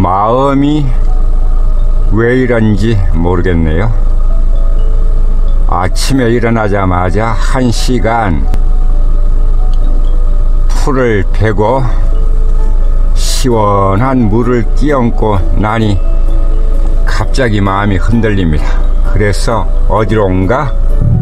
마음이 왜 이런지 모르겠네요. 아침에 일어나자마자 1시간 풀을 베고 시원한 물을 끼얹고 나니 갑자기 마음이 흔들립니다. 그래서 어디론가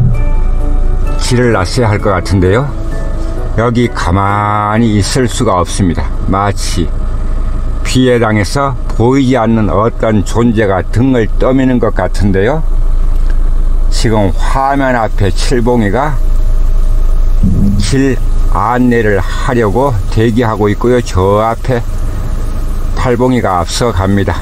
길을 났어야 할 것 같은데요. 여기 가만히 있을 수가 없습니다. 마치 비에 당해서 보이지 않는 어떤 존재가 등을 떠미는 것 같은데요. 지금 화면 앞에 칠봉이가 길 안내를 하려고 대기하고 있고요. 저 앞에 팔봉이가 앞서 갑니다.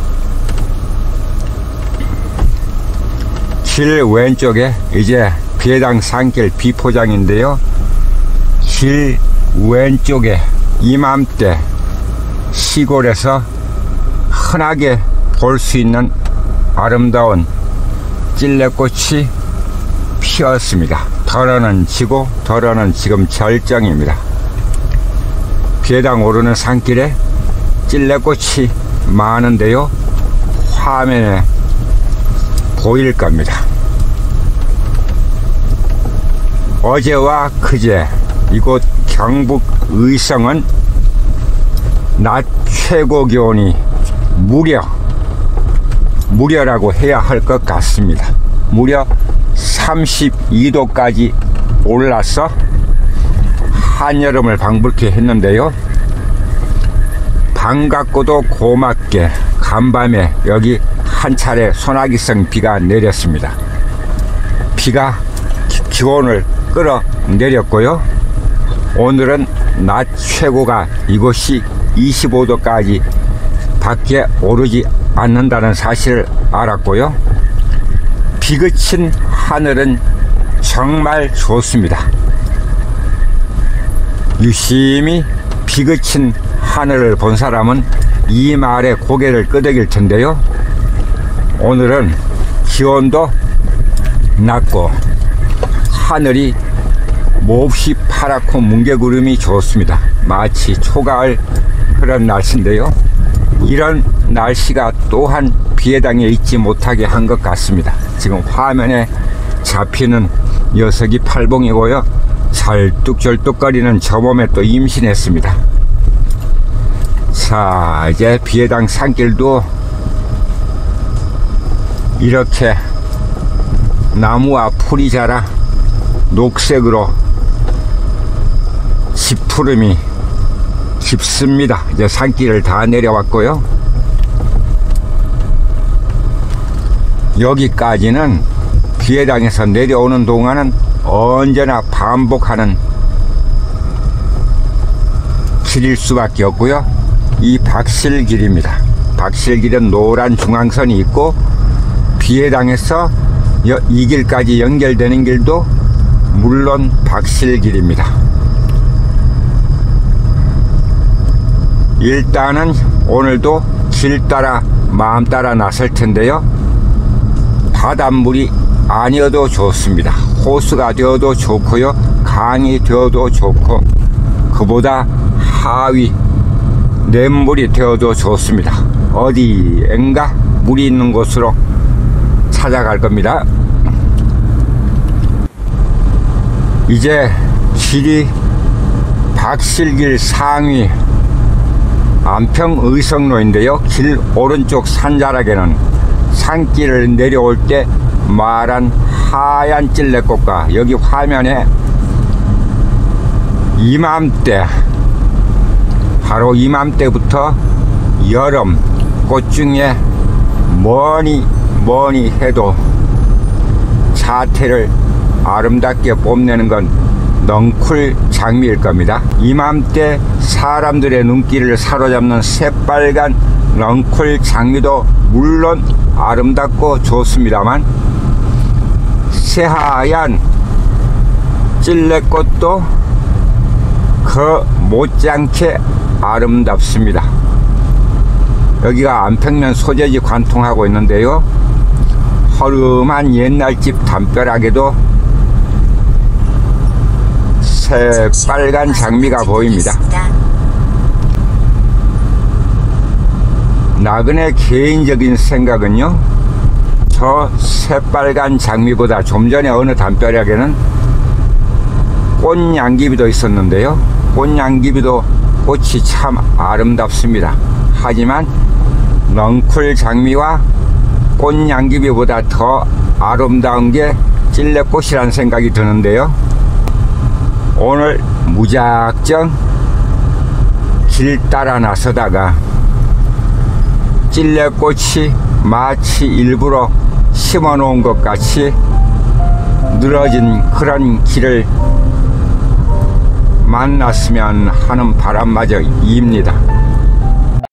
길 왼쪽에 이제 비해당 산길 비포장인데요. 길 왼쪽에 이맘때 시골에서 흔하게 볼 수 있는 아름다운 찔레꽃이 피었습니다. 덜어는 지고 덜어는 지금 절정입니다. 비해당 오르는 산길에 찔레꽃이 많은데요. 화면에 보일 겁니다. 어제와 그제 이곳 경북 의성은 낮 최고 기온이 무려라고 해야 할 것 같습니다. 무려 32도까지 올라서 한여름을 방불케 했는데요. 반갑고도 고맙게 간밤에 여기 한 차례 소나기성 비가 내렸습니다. 비가 기온을 끌어내렸고요. 오늘은 낮 최고가 이곳이 25도까지 밖에 오르지 않는다는 사실을 알았고요. 비 그친 하늘은 정말 좋습니다. 유심히 비 그친 하늘을 본 사람은 이 말에 고개를 끄덕일 텐데요. 오늘은 기온도 낮고 하늘이 몹시 파랗고 뭉게구름이 좋습니다. 마치 초가을 그런 날씨인데요. 이런 날씨가 또한 비에 당해 있지 못하게 한 것 같습니다. 지금 화면에 잡히는 녀석이 팔봉이고요. 절뚝절뚝거리는 저 몸에 또 임신했습니다. 자, 이제 비해당 산길도 이렇게 나무와 풀이 자라 녹색으로 지푸름이 깊습니다. 이제 산길을 다 내려왔고요. 여기까지는 비에 당해서 내려오는 동안은 언제나 반복하는 길일 수밖에 없고요. 이 박실길입니다. 박실길은 노란 중앙선이 있고 비에 당해서 이 길까지 연결되는 길도 물론 박실길입니다. 일단은 오늘도 길 따라 마음 따라 나설 텐데요. 바닷물이 아니어도 좋습니다. 호수가 되어도 좋고요. 강이 되어도 좋고 그보다 하위 냇물이 되어도 좋습니다. 어디엔가 물이 있는 곳으로 찾아갈 겁니다. 이제 길이 박실길 상위 안평의성로인데요. 길 오른쪽 산자락에는 산길을 내려올 때 말한 하얀 찔레꽃과 여기 화면에 이맘때 바로 이맘때부터 여름 꽃 중에 뭐니 해도 자태를 아름답게 뽐내는 건 넝쿨 장미일 겁니다. 이맘때 사람들의 눈길을 사로잡는 새빨간 넝쿨 장미도 물론 아름답고 좋습니다만 새하얀 찔레꽃도 그 못지않게 아름답습니다. 여기가 안평면 소재지 관통하고 있는데요. 허름한 옛날집 담벼락에도 새빨간 장미가 보입니다. 나그네 개인적인 생각은요, 저 새빨간 장미보다 좀 전에 어느 담벼락에는 꽃양귀비도 있었는데요, 꽃양귀비도 꽃이 참 아름답습니다. 하지만 넝쿨 장미와 꽃양귀비보다 더 아름다운 게 찔레꽃이라는 생각이 드는데요, 오늘 무작정 길 따라 나서다가 찔레꽃이 마치 일부러 심어 놓은 것 같이 늘어진 그런 길을 만났으면 하는 바람마저 입니다.